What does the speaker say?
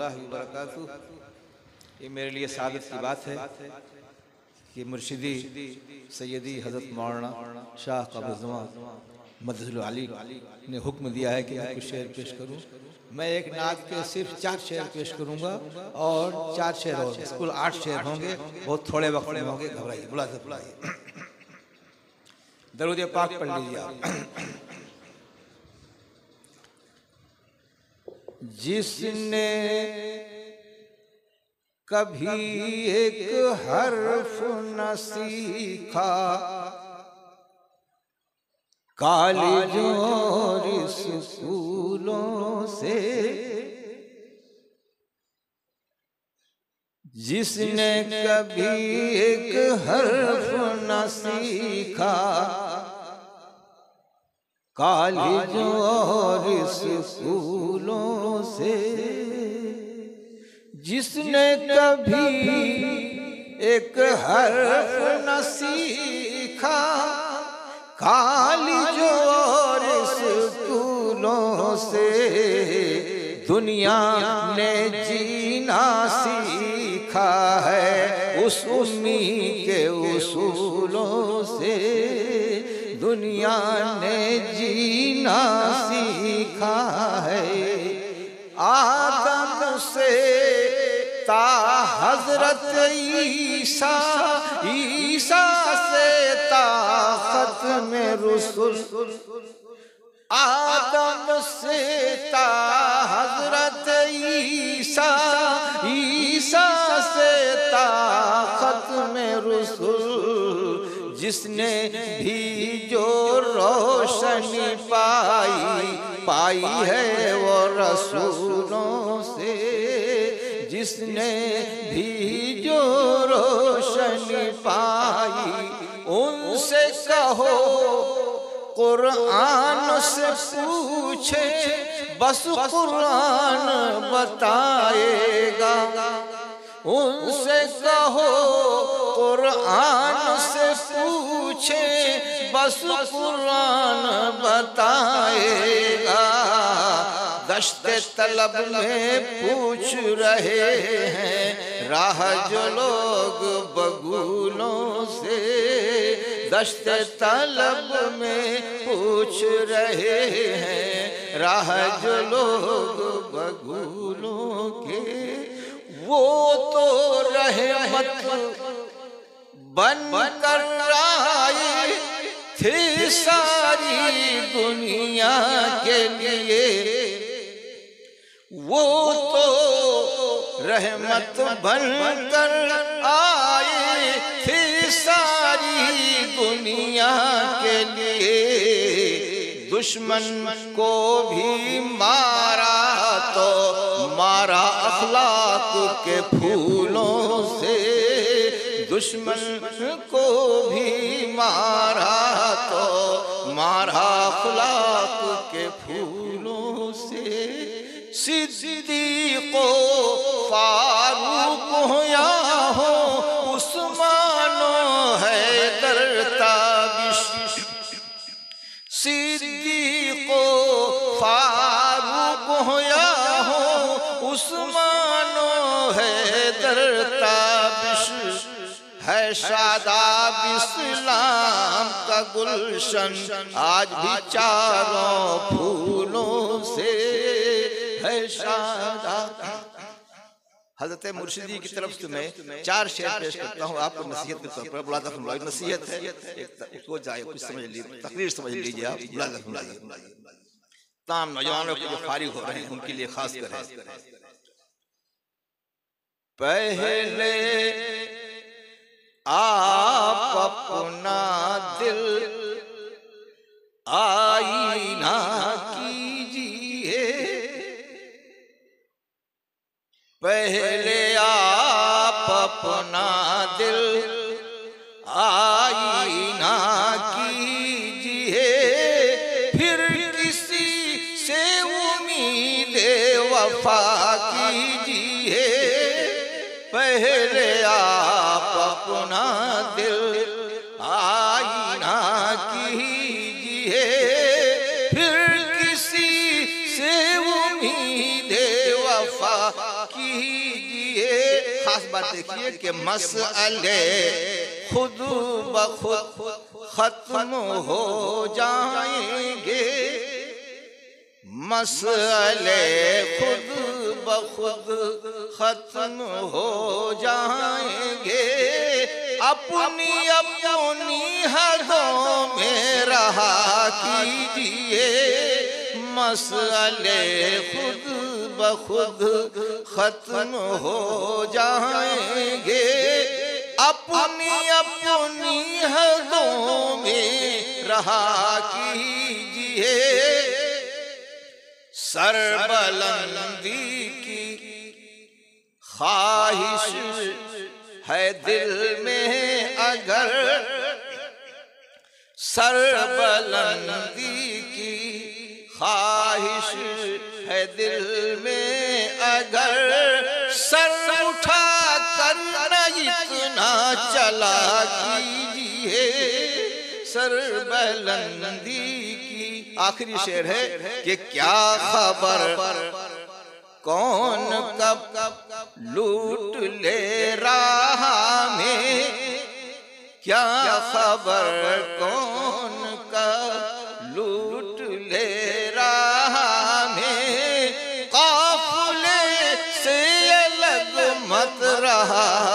रहमतुल्लाहि व बरकातुहू। ये मेरे लिए सादत की बात है कि मुर्शिदी सैयदी हज़रत मौलाना शाह क़ब्र-ए-ज़मां मदहुल आली ने हुक्म दिया है कि मैं कुछ शेर पेश करूं। मैं एक नात के सिर्फ 4 शेर पेश करूंगा और 4 शेर और कुल 8 शेर होंगे, बहुत थोड़े वक्त में होंगे, घबराइए बुलाइए। दरूद पाक पढ़ लीजिए आप। जिसने कभी एक हर्फ न सीखा कॉलेजों और स्कूलों से, जिसने कभी एक हर्फ न सीखा कॉलेजों और स्कूलों से, जिसने कभी एक हर्फ न सीखा कॉलेजों और स्कूलों से, दुनिया ने जीना सीखा है उस उम्मीद के उसूलों से, दुनिया ने जीना सीखा है। आदम से ता हजरत ईसा, ईसा से ता खत्म रुसूल, आदम से ता हजरत ईसा, ईसा से ता खत्म रुसूल, जिसने भी जो रोशनी पाई है वो रसूलों से, जिसने भी जो रोशनी पाई उनसे कहो कुरान से पूछे बस कुरान बताएगा, उनसे कहो कुरान से पूछे बस कुरान बताएगा। दश्ते तलब में पूछ रहे हैं राह जो लोग बगुलों से, दश्ते तलब में पूछ रहे हैं राह जो लोग बगुलों के, वो तो रहमत बन कर आए थे सारी दुनिया के लिए, वो तो रहमत बन कर आए थे सारी दुनिया के लिए, दुश्मन को भी मारा तो मारा अखलाक के फूलों से, दुश्मन को भी मारा तो मारा अखलाक के फूलों से, सिद्दीक़ो फारूक हो या हो उस्मानो हैदर ताबिश, सिद्दीक़ो फारूक हो या हो उस्मानो हैदर ताबिश, है शादाब इस्लाम का गुलशन आज भी चारों फूलों से, है शादाब। हज़रत मुर्शिदी की तरफ से मैं 4 शेर पेश करता हूँ आपको नसीहत के तौर पर। बुलादा फरमाइए, नसीहत है, एक हो जाए, कुछ समझ लीजिए, तकरीर समझ लीजिए आप। बुलादा फरमाइए, तमाम नौजवानों के जो फारिग हो रहे हैं उनके लिए खास कर है। पहले आप अपना दिल आईना कीजिए, पहले आप अपना दिल आईना कीजिए, फिर किसी से उम्मीद वफा कीजिए, पहले आप अपना दिल आईना कीजिए, फिर किसी से उम्मीद वफा कीजिए। खास बात देखिए कि मसले खुद ब खुद खत्म हो जाएंगे, मसले खुद ब खुद खत्म हो जाएंगे। अपनी अपनी हदों में रहा कीजिए, मसले खुद ब खुद खत्म हो जाएंगे। अपनी अपनी हदों में रहा कीजिए। सरबलंदी की ख्वाहिश है दिल में अगर, सरबलंदी की ख्वाहिश है दिल में अगर, सर उठा कर इतना चला कीजिए। सरबलंदी की आखिरी शेर है कि क्या खबर कौन कब लूट ले राह में, क्या खबर कौन कब लूट ले राह में। काफिले से अलग मत रहा